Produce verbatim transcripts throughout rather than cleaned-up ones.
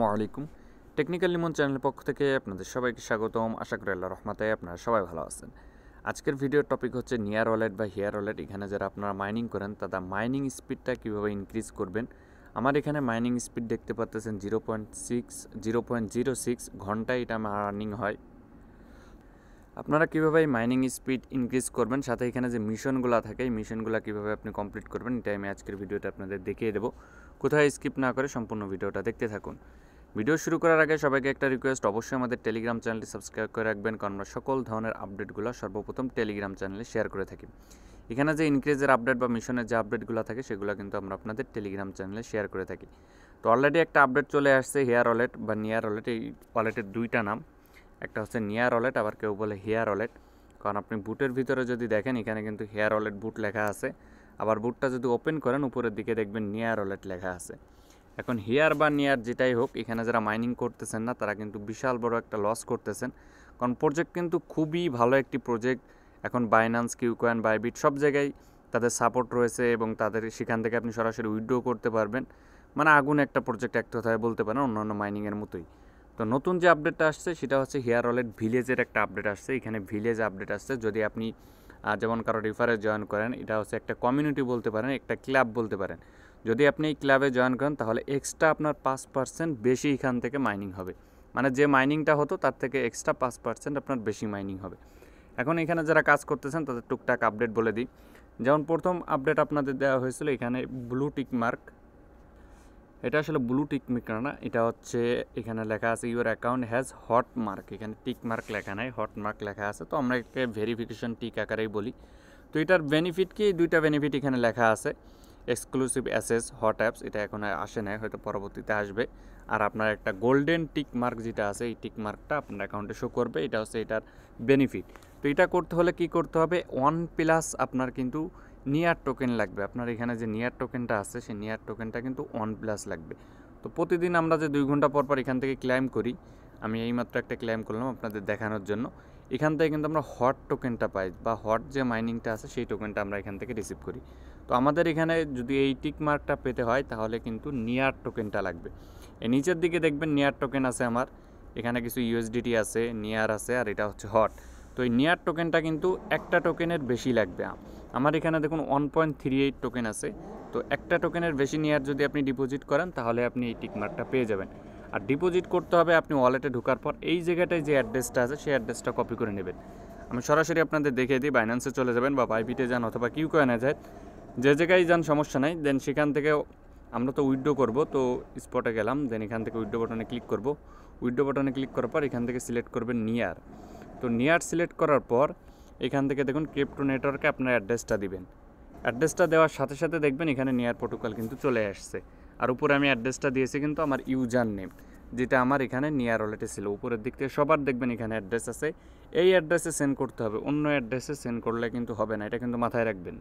আসসালামাইকুম টেকনিক্যাল লিমন চ্যানেলের পক্ষ থেকে আপনাদের সবাইকে স্বাগতম। আশা করি আল্লাহর রহমতে আপনারা সবাই ভালো আছেন। আজকের ভিডিওর টপিক হচ্ছে নিয়ার ওয়ালেট বা হিয়ার ওয়ালেট। এখানে যারা আপনারা মাইনিং করেন তাদের মাইনিং স্পিডটা কীভাবে ইনক্রিজ করবেন। আমার এখানে মাইনিং স্পিড দেখতে পাচ্ছেন zero point six zero point zero six ঘন্টায় এটা আমার আর্নিং হয়। আপনারা কীভাবে এই মাইনিং স্পিড ইনক্রিজ করবেন, সাথে এখানে যে মিশনগুলো থাকে এই মিশনগুলো কীভাবে আপনি কমপ্লিট করবেন, এটা আমি আজকের ভিডিওটা আপনাদের দেখিয়ে দেবো। কোথায় স্কিপ না করে সম্পূর্ণ ভিডিওটা দেখতে থাকুন। ভিডিও শুরু করার আগে সবাইকে একটা রিকোয়েস্ট, অবশ্যই আমাদের টেলিগ্রাম চ্যানেলটি সাবস্ক্রাইব করে রাখবেন, কারণ আমরা সকল ধরনের আপডেটগুলো সর্বপ্রথম টেলিগ্রাম চ্যানেলে শেয়ার করে থাকি। এখানে যে ইনক্রিজের আপডেট বা মিশনের যে আপডেটগুলো থাকে সেগুলো কিন্তু আমরা আপনাদের টেলিগ্রাম চ্যানেলে শেয়ার করে থাকি। তো অলরেডি একটা আপডেট চলে আসছে হেয়ার ওয়ালেট বা নিয়ার ওয়ালেট। এই ওয়ালেটের দুইটা নাম, একটা হচ্ছে নিয়ার ওয়ালেট, আবার কেউ বলে হেয়ার ওয়ালেট। কারণ আপনি বুটের ভিতরে যদি দেখেন এখানে কিন্তু হেয়ার ওয়ালেট বুট লেখা আছে, আবার বুটটা যদি ওপেন করেন উপরের দিকে দেখবেন নিয়ার ওয়ালেট লেখা আছে। এখন হিয়ার বা নিয়ার যেটাই হোক, এখানে যারা মাইনিং করতেছেন না তারা কিন্তু বিশাল বড় একটা লস করতেছেন। কারণ প্রজেক্ট কিন্তু খুবই ভালো একটি প্রজেক্ট। এখন বাইন্যান্স, কিউকয়েন, বাইবিট সব জায়গায় তাদের সাপোর্ট রয়েছে এবং তাদের সেখান থেকে আপনি সরাসরি উইথড্র করতে পারবেন। মানে আগুন একটা প্রজেক্ট এক কথায় বলতে পারেন, অন্যান্য মাইনিংয়ের মতোই। তো নতুন যে আপডেটটা আসছে সেটা হচ্ছে হেয়ার ওয়ালেট ভিলেজের একটা আপডেট আসছে। এখানে ভিলেজ আপডেট আসছে। যদি আপনি যেমন কারো রিফারে জয়েন করেন, এটা হচ্ছে একটা কমিউনিটি বলতে পারেন, একটা ক্লাব বলতে পারেন। যদি আপনি এই ক্লাবে জয়েন করেন তাহলে এক্সট্রা আপনার পাঁচ পার্সেন্ট বেশি এখান থেকে মাইনিং হবে। মানে যে মাইনিংটা হতো তার থেকে এক্সট্রা পাঁচ পার্সেন্ট আপনার বেশি মাইনিং হবে। এখন এখানে যারা কাজ করতেছেন তাদের টুকটাক আপডেট বলে দিই। যেমন প্রথম আপডেট আপনাদের দেওয়া হয়েছিল এখানে ব্লু টিক মার্ক। এটা আসলে ব্লু টিক মার্ক না, এটা হচ্ছে এখানে লেখা আছে your account has hot mark. এখানে টিক মার্ক লেখা নাই, হট মার্ক লেখা আছে। তো আমরা একে ভেরিফিকেশন টিক আকারেই বলি। তো এটার বেনিফিট কি, দুইটা বেনিফিট এখানে লেখা আছে। এক্সক্লুসিভ অ্যাসেস হট অ্যাপস, এটা এখন আসে না, হয়তো পরবর্তীতে আসবে। আর আপনার একটা গোল্ডেন টিক মার্ক যেটা আছে, এই টিক মার্কটা আপনার অ্যাকাউন্টে শো করবে, এটা হচ্ছে এটার বেনিফিট। তো এটা করতে হলে কি করতে হবে, ওয়ান প্লাস আপনার কিন্তু নিয়ার টোকেন লাগবে। আপনার এখানে যে নিয়ার টোকেনটা আছে সেই নিয়ার টোকেনটা কিন্তু ওয়ান প্লাস লাগবে। তো প্রতিদিন আমরা যে দুই ঘন্টা পর পর এখান থেকে ক্লেম করি, আমি এইমাত্র একটা ক্লেম করলাম আপনাদের দেখানোর জন্য। এখান থেকে কিন্তু আমরা হট টোকেনটা পাই, বা হট যে মাইনিংটা আছে সেই টোকেনটা আমরা এখান থেকে রিসিভ করি। তো আমাদের এখানে যদি এই টিক মার্কটা পেতে হয় তাহলে কিন্তু নিয়ার টোকেনটা লাগবে। এই নিচের দিকে দেখবেন নিয়ার টোকেন আছে আমার এখানে, কিছু ইউএসডিটি আছে, নিয়ার আছে, আর এটা হচ্ছে হট। তো এই নিয়ার টোকেনটা কিন্তু একটা টোকেনের বেশি লাগবে। আমার এখানে দেখুন one point three eight token আছে। তো একটা টোকেনের বেশি নিয়ার যদি আপনি ডিপোজিট করেন তাহলে আপনি এই টিক মার্কটা পেয়ে যাবেন। আর ডিপোজিট করতে হবে আপনি ওয়ালেটে ঢোকার পর এই জায়গাটায় যে অ্যাড্রেসটা আছে সেই অ্যাড্রেসটা কপি করে নেবেন। আমি সরাসরি আপনাদের দেখিয়ে দিই, বাইন্যান্সে চলে যাবেন বা বাইবিটে যান অথবা কিউকয়েনে যায়, যে জায়গায় যান সমস্যা নাই। দেন সেখান থেকে আমরা তো উইথড্র করব, তো স্পটে গেলাম, দেন এখান থেকে উইথড্র বাটনে ক্লিক করব। উইথড্র বাটনে ক্লিক করার পর এখান থেকে সিলেক্ট করবেন নিয়ার। তো নিয়ার সিলেক্ট করার পর এখান থেকে দেখুন ক্রিপ্টো নেটওয়ার্কে আপনার অ্যাড্রেসটা দিবেন। অ্যাড্রেসটা দেওয়ার সাথে সাথে দেখবেন এখানে নিয়ার প্রোটোকল কিন্তু চলে আসছে। আর উপরে আমি অ্যাড্রেসটা দিয়েছি কিন্তু আমার ইউজার নেম, যেটা আমার এখানে নিয়ার ওয়ালেটে ছিল। উপরের দিক থেকে সবার দেখবেন এখানে অ্যাড্রেস আছে, এই অ্যাড্রেসে সেন্ড করতে হবে, অন্য অ্যাড্রেসে সেন্ড করলে কিন্তু হবে না, এটা কিন্তু মাথায় রাখবেন।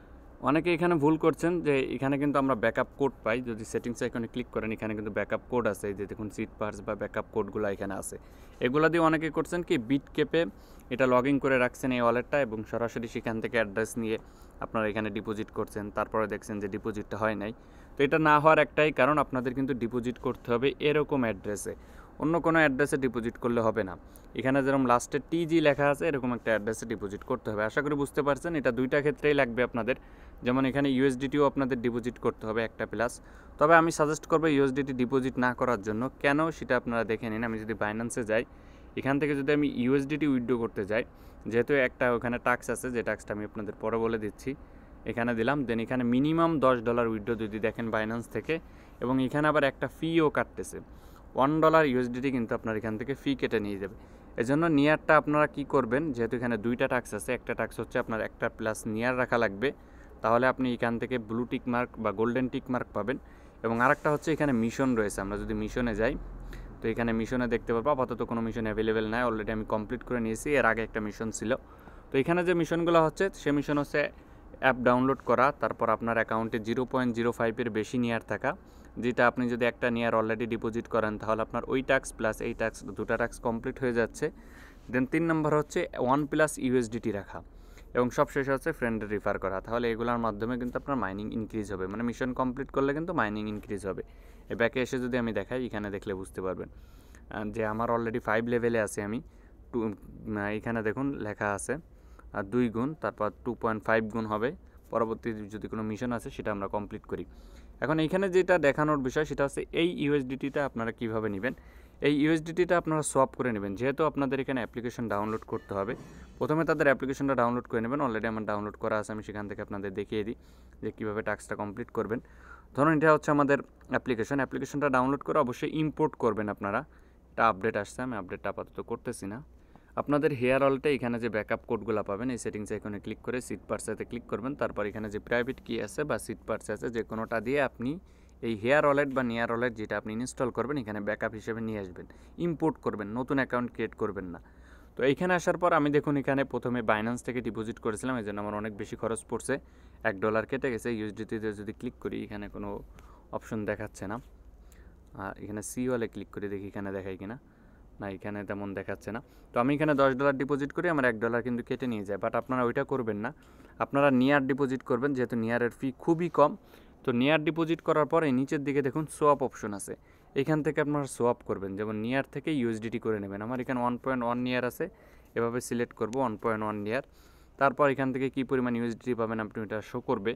অনেকে এখানে ভুল করছেন যে এখানে কিন্তু আমরা ব্যাকআপ কোড পাই। যদি সেটিংস এখানে ক্লিক করেন এখানে কিন্তু ব্যাকআপ কোড আছে, এই যে দেখুন সিট পার্স বা ব্যাকআপ কোডগুলো এখানে আছে। এগুলো দিয়ে অনেকে করছেন কি বিট কেপে এটা লগ ইন করে রাখছেন এই ওয়ালেটটা, এবং সরাসরি সেখান থেকে অ্যাড্রেস নিয়ে আপনারা এখানে ডিপোজিট করছেন, তারপরে দেখছেন যে ডিপোজিটটা হয় নাই। তো এটা না হওয়ার একটাই কারণ, আপনাদের কিন্তু ডিপোজিট করতে হবে এরকম অ্যাড্রেসে, অন্য কোনো অ্যাড্রেসে ডিপোজিট করলে হবে না। এখানে যেরকম লাস্টে টিজি লেখা আছে এরকম একটা অ্যাড্রেসে ডিপোজিট করতে হবে। আশা করি বুঝতে পারছেন, এটা দুইটা ক্ষেত্রেই লাগবে আপনাদের। যেমন এখানে ইউএসডিটিও আপনাদের ডিপোজিট করতে হবে একটা প্লাস। তবে আমি সাজেস্ট করবো ইউএসডিটি ডিপোজিট না করার জন্য। কেন সেটা আপনারা দেখে নিন। আমি যদি বাইন্যান্সে যাই, এখান থেকে যদি আমি ইউএসডিটি উইথড্র করতে যাই, যেহেতু একটা ওখানে ট্যাক্স আছে, যে ট্যাক্সটা আমি আপনাদের পরে বলে দিচ্ছি, এখানে দিলাম। দেন এখানে মিনিমাম দশ ডলার উইথড্র যদি দেখেন বাইন্যান্স থেকে, এবং এখানে আবার একটা ফিও কাটতেছে ওয়ান ডলার ইউএসডিটি, কিন্তু আপনার এখান থেকে ফি কেটে নিয়ে যাবে। এজন্য নিয়ারটা আপনারা কি করবেন, যেহেতু এখানে দুইটা ট্যাক্স আছে, একটা ট্যাক্স হচ্ছে আপনার একটা প্লাস নিয়ার রাখা লাগবে, তাহলে আপনি এখান থেকে ব্লু টিক মার্ক বা গোল্ডেন টিক মার্ক পাবেন। এবং আরেকটা হচ্ছে এখানে মিশন রয়েছে, আমরা যদি মিশনে যাই তো এখানে মিশনে দেখতে পারবো আপাতত কোনো মিশন অ্যাভেলেবেল নাই, অলরেডি আমি কমপ্লিট করে নিয়েছি। এর আগে একটা মিশন ছিল। তো এখানে যে মিশনগুলো হচ্ছে সে মিশন হচ্ছে অ্যাপ ডাউনলোড করা, তারপর আপনার অ্যাকাউন্টে জিরো পয়েন্ট জিরো ফাইভের বেশি নিয়ার থাকা, যেটা আপনি যদি একটা নিয়ার অলরেডি ডিপোজিট করেন তাহলে আপনার ওই ট্যাক্স প্লাস এই ট্যাক্স দুটা ট্যাক্স কমপ্লিট হয়ে যাচ্ছে। দেন তিন নম্বর হচ্ছে ওয়ান প্লাস ইউএসডিটি রাখা, এবং সবশেষে হচ্ছে ফ্রেন্ডের রিফার করা। তাহলে এগুলোর মাধ্যমে কিন্তু আপনার মাইনিং ইনক্রিজ হবে, মানে মিশন কমপ্লিট করলে কিন্তু মাইনিং ইনক্রিজ হবে। এই ব্যাকে এসে যদি আমি দেখাই এখানে দেখলে বুঝতে পারবেন যে আমার অলরেডি ফাইভ লেভেলে আছে। আমি টু এখানে দেখুন লেখা আছে আর দুই গুণ, তারপর টু পয়েন্ট ফাইভ গুণ হবে পরবর্তী যদি কোনো মিশন আছে সেটা আমরা কমপ্লিট করি। এখন এইখানে যেটা দেখানোর বিষয় সেটা হচ্ছে এই ইউএসডিটিটা আপনারা কীভাবে নেবেন। এই ইউএসডিটিটা আপনারা সোয়াপ করে নেবেন। যেহেতু আপনাদের এখানে অ্যাপ্লিকেশন ডাউনলোড করতে হবে, প্রথমে তাদের অ্যাপ্লিকেশনটা ডাউনলোড করে নেবেন। অলরেডি আমার ডাউনলোড করা আছে, আমি সেখান থেকে আপনাদের দেখিয়ে দিই যে কীভাবে টাস্কটা কমপ্লিট করবেন। ধরুন এটা হচ্ছে আমাদের অ্যাপ্লিকেশন, অ্যাপ্লিকেশনটা ডাউনলোড করে অবশ্যই ইম্পোর্ট করবেন আপনারা। এটা আপডেট আসছে, আমি আপডেটটা আপাতত করতেছি না। আপনাদের হেয়ার ওয়ালেটে এখানে যে ব্যাকআপ কোডগুলো পাবেন এই সেটিংসে এখানে ক্লিক করে সিট পার্সেতে ক্লিক করবেন। তারপর এখানে যে প্রাইভেট কি আছে বা সিট পার্সে আছে যে কোনোটা দিয়ে আপনি এই হেয়ার ওয়ালেট বা নিয়ার ওয়ালেট যেটা আপনি ইনস্টল করবেন এখানে ব্যাকআপ হিসেবে নিয়ে আসবেন, ইম্পোর্ট করবেন, নতুন অ্যাকাউন্ট ক্রিয়েট করবেন না। তো এইখানে আসার পর আমি দেখুন এখানে প্রথমে বাইন্যান্স থেকে ডিপোজিট করেছিলাম, এই জন্য আমার অনেক বেশি খরচ পড়ছে, এক ডলার কেটে গেছে। ইউএসডিটিতে যদি ক্লিক করি এখানে কোনো অপশন দেখাচ্ছে না। এখানে সি ওয়ালে ক্লিক করে দেখি এখানে দেখাই কিনা, না এখানে তেমন দেখাচ্ছে না। তো আমি এখানে দশ ডলার ডিপোজিট করি, আমার এক ডলার কিন্তু কেটে নিয়ে যায়। বাট আপনারা ওইটা করবেন না, আপনারা নিয়ার ডিপোজিট করবেন, যেহেতু নিয়ারের ফি খুবই কম। তো নিয়ার ডিপোজিট করার পরে নিচের দিকে দেখুন সোয়াপ অপশন আছে, এখান থেকে আপনারা সোয়াপ করবেন। যেমন নিয়ার থেকে ইউএসডিটি করে নেবেন। আমার এখানে ওয়ান পয়েন্ট ওয়ান নিয়ার আছে, এভাবে সিলেক্ট করব ওয়ান পয়েন্ট ওয়ান নিয়ার। তারপর এখান থেকে কী পরিমাণ ইউএসডিটি পাবেন আপনি ওইটা শো করবে।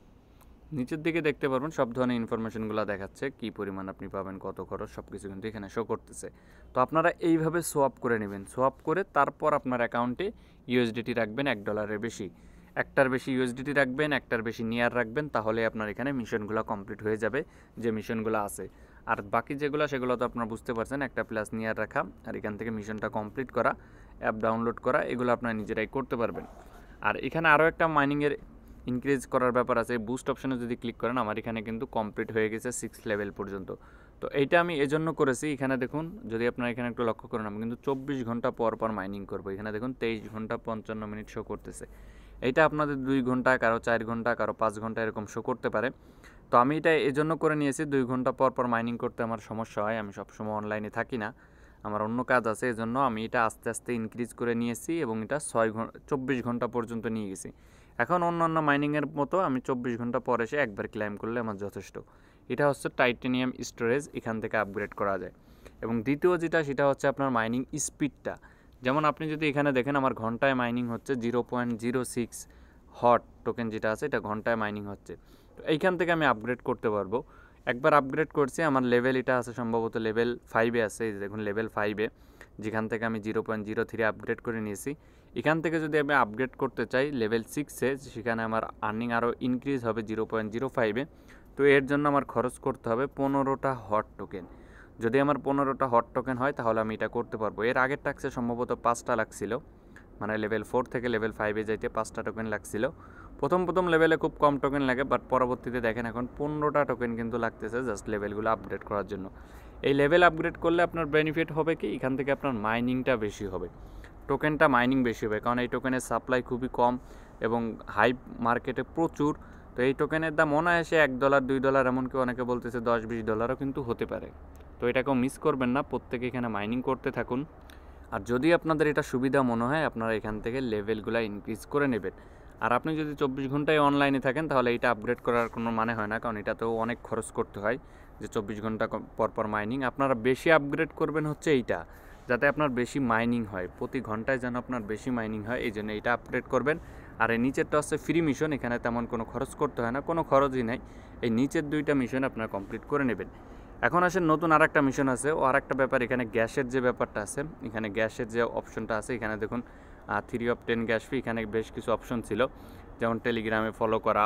নিচের দিকে দেখতে পারবেন সব ধরনের ইনফরমেশনগুলো দেখাচ্ছে, কী পরিমাণ আপনি পাবেন, কত খরচ, সব কিছু কিন্তু এখানে শো করতেছে। তো আপনারা এইভাবে সোয়াপ করে নেবেন। সোয়াপ করে তারপর আপনার অ্যাকাউন্টে ইউএসডিটি রাখবেন এক ডলারের বেশি, একটার বেশি ইউএসডিটি রাখবেন, একটার বেশি নিয়ার রাখবেন, তাহলে আপনার এখানে মিশনগুলো কমপ্লিট হয়ে যাবে যে মিশনগুলো আছে। আর বাকি যেগুলো সেগুলো তো আপনারা বুঝতে পারছেন, একটা প্লাস নিয়ার রাখা আর এখান থেকে মিশনটা কমপ্লিট করা, অ্যাপ ডাউনলোড করা, এগুলো আপনারা নিজেরাই করতে পারবেন। আর এখানে আরও একটা মাইনিংয়ের ইনক্রিজ করার ব্যাপার আছে। বুস্ট অপশনে যদি ক্লিক করেন আমার এখানে কিন্তু কমপ্লিট হয়ে গেছে সিক্স লেভেল পর্যন্ত। তো এইটা আমি এজন্য করেছি, এখানে দেখুন যদি আপনারা এখানে একটু লক্ষ্য করেন আমি কিন্তু চব্বিশ ঘন্টা পর পর মাইনিং করবো। এখানে দেখুন তেইশ ঘন্টা পঞ্চান্ন মিনিট শো করতেছে। এইটা আপনাদের দুই ঘন্টা, কারো চার ঘন্টা, কারো পাঁচ ঘন্টা এরকম শো করতে পারে। তো আমি এটা এজন্য করে নিয়েছি, দুই ঘন্টা পর পর মাইনিং করতে আমার সমস্যা হয়, আমি সবসময় অনলাইনে থাকি না, আমার অন্য কাজ আছে, এজন্য আমি এটা আস্তে আস্তে ইনক্রিজ করে নিয়েছি এবং এটা ছয় ঘন্টা চব্বিশ ঘন্টা পর্যন্ত নিয়ে গেছি। এখন অন্যান্য মাইনিংয়ের মতো আমি চব্বিশ ঘন্টা পর এসে একবার ক্লাইম করলে আমার যথেষ্ট। এটা হচ্ছে টাইটেনিয়াম স্টোরেজ, এখান থেকে আপগ্রেড করা যায়। এবং দ্বিতীয় যেটা সেটা হচ্ছে আপনার মাইনিং স্পিডটা। যেমন আপনি যদি এখানে দেখেন আমার ঘন্টায় মাইনিং হচ্ছে zero point zero six hot token যেটা আছে এটা ঘন্টায় মাইনিং হচ্ছে। তো এইখান থেকে আমি আপগ্রেড করতে পারবো। একবার আপগ্রেড করছি, আমার লেভেল এটা আছে সম্ভবত লেভেল ফাইভে আছে, এই দেখুন লেভেল ফাইভে, যেখান থেকে আমি zero point zero three upgrade করে নিয়েছি। এখান থেকে যদি আমি আপগ্রেড করতে চাই লেভেল সিক্সে, সেখানে আমার আর্নিং আরও ইনক্রিজ হবে জিরো পয়েন্ট জিরো ফাইভে। তো এর জন্য আমার খরচ করতে হবে পনেরোটা হট টোকেন। যদি আমার পনেরোটা হট টোকেন হয় তাহলে আমি এটা করতে পারবো। এর আগের টাক্সে সম্ভবত পাঁচটা লাগছিল, মানে লেভেল ফোর থেকে লেভেল ফাইভে যাইতে পাঁচটা টোকেন লাগছিল। প্রথম প্রথম লেভেলে খুব কম টোকেন লাগে, বাট পরবর্তীতে দেখেন এখন পনেরোটা টোকেন কিন্তু লাগতেছে জাস্ট লেভেলগুলো আপডেট করার জন্য। এই লেভেল আপগ্রেড করলে আপনার বেনিফিট হবে কি, এখান থেকে আপনার মাইনিংটা বেশি হবে, টোকেনটা মাইনিং বেশি হবে, কারণ এই টোকেনের সাপ্লাই খুবই কম এবং হাইপ মার্কেটে প্রচুর। তো এই টোকেনের দাম অনায়াসে এক ডলার দুই ডলার, এমনকি অনেকে বলতেছে দশ বিশ ডলারও কিন্তু হতে পারে। তো এটাকেও মিস করবেন না, প্রত্যেকে এখানে মাইনিং করতে থাকুন। আর যদি আপনাদের এটা সুবিধা মনে হয় আপনারা এখান থেকে লেভেলগুলো ইনক্রিজ করে নেবেন। আর আপনি যদি চব্বিশ ঘন্টায় অনলাইনে থাকেন তাহলে এটা আপগ্রেড করার কোনো মানে হয় না, কারণ এটাতেও অনেক খরচ করতে হয় যে চব্বিশ ঘন্টা পর পর মাইনিং। আপনারা বেশি আপগ্রেড করবেন হচ্ছে এইটা, যাতে আপনার বেশি মাইনিং হয়, প্রতি ঘন্টায় যেন আপনার বেশি মাইনিং হয়, এই জন্য এটা আপগ্রেড করবেন। আর এই নিচেরটা হচ্ছে ফ্রি মিশন, এখানে তেমন কোনো খরচ করতে হয় না, কোনো খরচই নাই। এই নিচের দুইটা মিশন আপনারা কমপ্লিট করে নেবেন। এখন আসেন নতুন আর একটা মিশন আছে, ও আর একটা ব্যাপার, এখানে গ্যাসের যে ব্যাপারটা আছে, এখানে গ্যাসের যে অপশনটা আছে, এখানে দেখুন three of ten gas fee, এখানে বেশ কিছু অপশন ছিল, যেমন টেলিগ্রামে ফলো করা,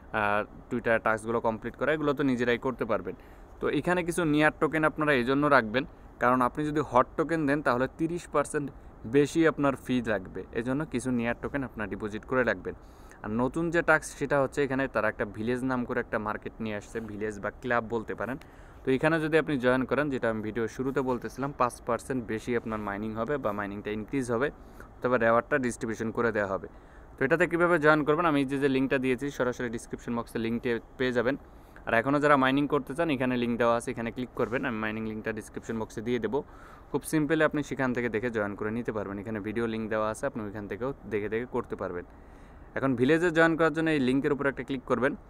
টুইটার টাস্কগুলো কমপ্লিট করা, এগুলো তো নিজেরাই করতে পারবেন। তো এখানে কিছু নিয়ার টোকেন আপনারা এই জন্য রাখবেন, কারণ আপনি যদি হট টোকেন দেন তাহলে তিরিশ পার্সেন্ট বেশি আপনার ফি লাগবে, এজন্য কিছু নিয়ার টোকেন আপনার ডিপোজিট করে রাখবেন। আর নতুন যে টাস্ক সেটা হচ্ছে এখানে তারা একটা ভিলেজ নাম করে একটা মার্কেট নিয়ে আসছে, ভিলেজ বা ক্লাব বলতে পারেন। তো এখানে যদি আপনি জয়েন করেন, যেটা আমি ভিডিও শুরুতে বলতেছিলাম, পাঁচ পার্সেন্ট বেশি আপনার মাইনিং হবে বা মাইনিংটা ইনক্রিজ হবে, তবে রেওয়ার্ডটা ডিস্ট্রিবিউশন করে দেওয়া হবে। তো এটাতে কীভাবে জয়েন করবেন, আমি যে যে লিঙ্কটা দিয়েছি সরাসরি ডিসক্রিপশন বক্সে লিঙ্কটি পেয়ে যাবেন। আর এখনও যারা মাইনিং করতে চান এখানে লিঙ্ক দেওয়া আছে, এখানে ক্লিক করবেন, আমি মাইনিং লিঙ্কটা ডিসক্রিপশন বক্সে দিয়ে দেবো। খুব সিম্পলি আপনি সেখান থেকে দেখে জয়েন করে নিতে পারবেন, এখানে ভিডিও লিঙ্ক দেওয়া আছে, আপনি ওইখান থেকেও দেখে দেখে করতে পারবেন। এখন ভিলেজে জয়েন করার জন্য এই লিঙ্কের উপর একটা ক্লিক করবেন,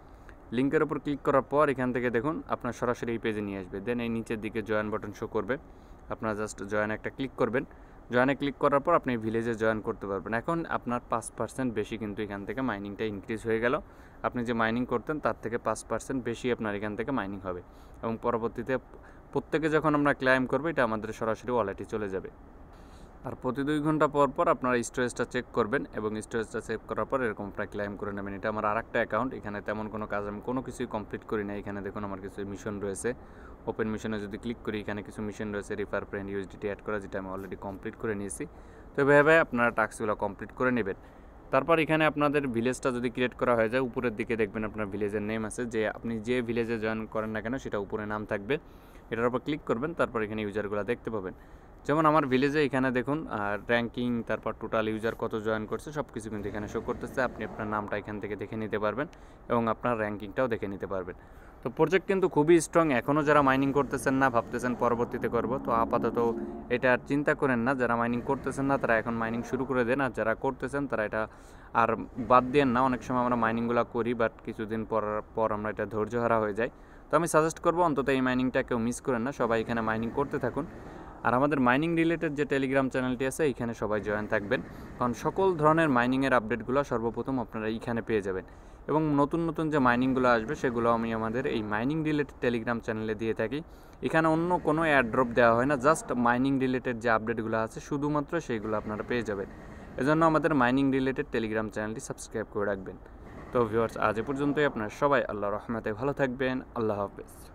লিঙ্কের উপর ক্লিক করার পর এখান থেকে দেখুন আপনার সরাসরি এই পেজে নিয়ে আসবে। দেন এই নিচের দিকে জয়েন বাটন শো করবে, আপনারা জাস্ট জয়েন একটা ক্লিক করবেন। জয়েনে ক্লিক করার পর আপনি ভিলেজে জয়েন করতে পারবেন। এখন আপনার পাঁচ পার্সেন্ট বেশি কিন্তু এখান থেকে মাইনিংটা ইনক্রিজ হয়ে গেল। আপনি যে মাইনিং করতেন তার থেকে পাঁচ পার্সেন্ট বেশি আপনার এখান থেকে মাইনিং হবে, এবং পরবর্তীতে প্রত্যেকে যখন আমরা ক্লাইম করবো এটা আমাদের সরাসরি ওয়ালেটে চলে যাবে। আর প্রতি দুই ঘন্টা পর পর আপনারা স্টোরেজটা চেক করবেন, এবং স্টোরেজটা চেক করার পর এরকম আপনারা ক্লাইম করে নেবেন। এটা আমার আর একটা অ্যাকাউন্ট, এখানে তেমন কোনো কাজ আমি কোনো কিছুই কমপ্লিট করি না। এখানে দেখুন আমার কিছু মিশন রয়েছে, ওপেন মিশনে যদি ক্লিক করি এখানে কিছু মিশন রয়েছে, রিফার ফ্রেন্ড ইউএসডিটি অ্যাড করা, যেটা আমি অলরেডি কমপ্লিট করে নিয়েছি। তো এভাবে আপনারা টাস্কগুলো কমপ্লিট করে নেবেন। তারপর এখানে আপনাদের ভিলেজটা যদি ক্রিয়েট করা হয়ে যায়, উপরের দিকে দেখবেন আপনার ভিলেজের নেম আছে, যে আপনি যে ভিলেজে জয়েন করেন না কেন সেটা উপরে নাম থাকবে, এটার উপর ক্লিক করবেন। তারপর এখানে ইউজারগুলো দেখতে পাবেন। যেমন আমার ভিলেজে এখানে দেখুন র্যাঙ্কিং, তারপর টোটাল ইউজার কত জয়েন করছে সব কিছু কিন্তু এখানে শো করতেছে। আপনি আপনার নামটা এখান থেকে দেখে নিতে পারবেন, এবং আপনার র্যাঙ্কিংটাও দেখে নিতে পারবেন। তো প্রজেক্ট কিন্তু খুবই স্ট্রং। এখনও যারা মাইনিং করতেছেন না, ভাবতেছেন পরবর্তীতে করব, তো আপাতত এটা আর চিন্তা করেন না। যারা মাইনিং করতেছেন না তারা এখন মাইনিং শুরু করে দেন, আর যারা করতেছেন তারা এটা আর বাদ দেন না। অনেক সময় আমরা মাইনিংগুলো করি, বাট কিছুদিন পর পর আমরা এটা ধৈর্য হারা হয়ে যায়। তো আমি সাজেস্ট করবো অন্তত এই মাইনিংটা কেউ মিস করেন না, সবাই এখানে মাইনিং করতে থাকুন। আর আমাদের মাইনিং রিলেটেড যে টেলিগ্রাম চ্যানেলটি আছে এখানে সবাই জয়েন থাকবেন, কারণ সকল ধরনের মাইনিংয়ের আপডেটগুলো সর্বপ্রথম আপনারা এইখানে পেয়ে যাবেন। এবং নতুন নতুন যে মাইনিংগুলো আসবে সেগুলো আমি আমাদের এই মাইনিং রিলেটেড টেলিগ্রাম চ্যানেলে দিয়ে থাকি। এখানে অন্য কোনো এয়ারড্রপ দেওয়া হয় না, জাস্ট মাইনিং রিলেটেড যে আপডেটগুলো আছে শুধুমাত্র সেইগুলো আপনারা পেয়ে যাবেন। এজন্য আমাদের মাইনিং রিলেটেড টেলিগ্রাম চ্যানেলটি সাবস্ক্রাইব করে রাখবেন। তো ভিউয়ার্স, আজ এ পর্যন্তই। আপনারা সবাই আল্লাহর রহমতে ভালো থাকবেন। আল্লাহ হাফেজ।